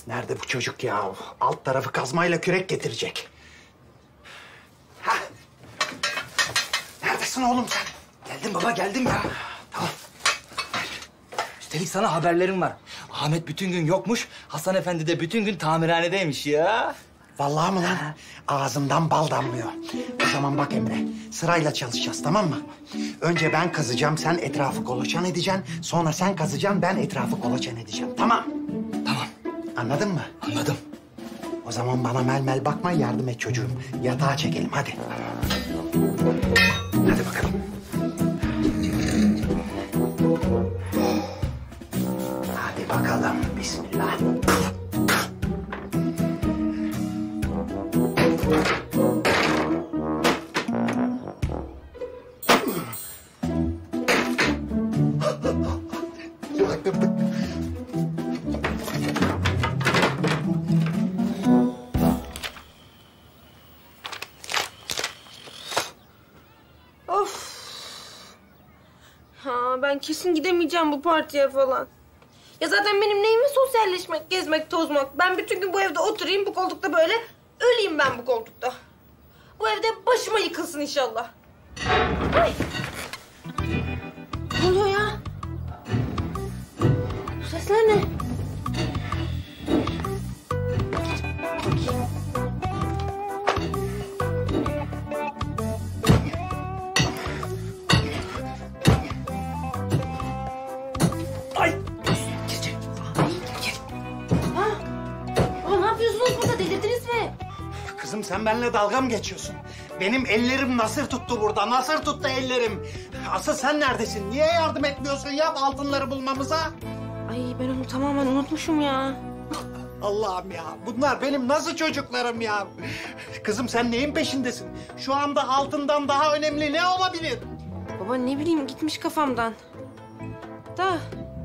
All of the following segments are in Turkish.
Nerede bu çocuk ya? Alt tarafı kazmayla kürek getirecek. Hah. Neredesin oğlum sen? Geldim baba, geldim ya. Tamam. Üstelik sana haberlerim var. Ahmet bütün gün yokmuş, Hasan Efendi de bütün gün tamirhanedeymiş ya. Vallahi mi lan? Ağzımdan bal damlıyor. O zaman bak Emre, sırayla çalışacağız, tamam mı? Önce ben kazacağım, sen etrafı kolaçan edeceksin. Sonra sen kazacaksın, ben etrafı kolaçan edeceğim. Tamam. Tamam, Anladın mı? anladım. O zaman bana mel bakma, yardım et çocuğum. Yatağa çekelim, hadi. Hadi bakalım. Hadi bakalım, bismillah. Yaktırdık. Of. Ha, ben kesin gidemeyeceğim bu partiye falan. Ya zaten benim neyime sosyalleşmek, gezmek, tozmak. Ben bütün gün bu evde oturayım, bu koltukta böyle öleyim ben bu koltukta. Bu evde başıma yıkılsın inşallah. Ay. Ne oluyor ya? Bu sesler ne? Ay! Baba ne yapıyorsunuz burada? Delirdiniz mi? Kızım sen benimle dalga mı geçiyorsun? Benim ellerim nasır tuttu burada, nasır tuttu ellerim. Asıl sen neredesin? Niye yardım etmiyorsun ya altınları bulmamıza? Ay ben onu tamamen unutmuşum ya. Allah'ım ya, bunlar benim nasıl çocuklarım ya? Kızım sen neyin peşindesin? Şu anda altından daha önemli ne olabilir? Baba ne bileyim gitmiş kafamdan. Da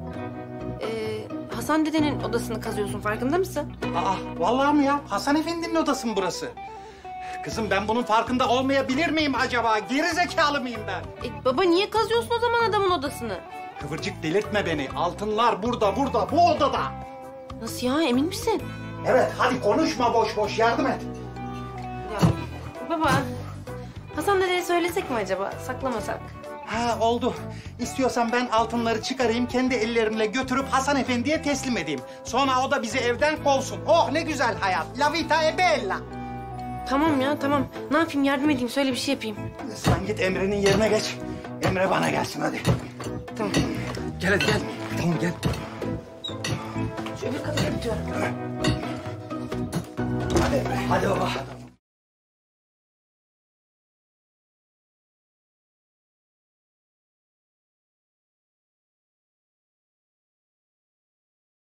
Hasan dedenin odasını kazıyorsun farkında mısın? Aa, vallahi mi ya? Hasan Efendi'nin odası mı burası? Kızım ben bunun farkında olmayabilir miyim acaba? Geri zekalı mıyım ben? Baba niye kazıyorsun o zaman adamın odasını? Kıvırcık delirtme beni. Altınlar burada, bu odada. Nasıl ya emin misin? Evet, hadi konuşma boş boş, yardım et. Ya baba Hasan dedeye söylesek mi acaba saklamasak? Ha oldu. İstiyorsan ben altınları çıkarayım, kendi ellerimle götürüp Hasan Efendi'ye teslim edeyim. Sonra o da bizi evden kovsun. Oh ne güzel hayat. La vita è bella. Tamam ya tamam. Ne yapayım yardım edeyim söyle bir şey yapayım. Sen git Emre'nin yerine geç. Emre bana gelsin hadi. Tamam. Gel hadi gel. Tamam gel. Şu öbür kapıya gidiyorum. Hadi Emre. Hadi baba.